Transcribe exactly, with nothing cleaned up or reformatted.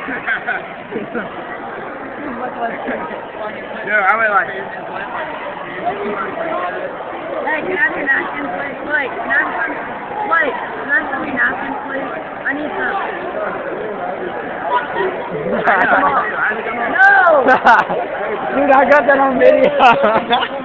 Yeah, I went like. Hey, can I have your napkins, please? Wait, can I have some? Wait, can I have some of your napkins, please? I need some. No! Dude, I got that on video.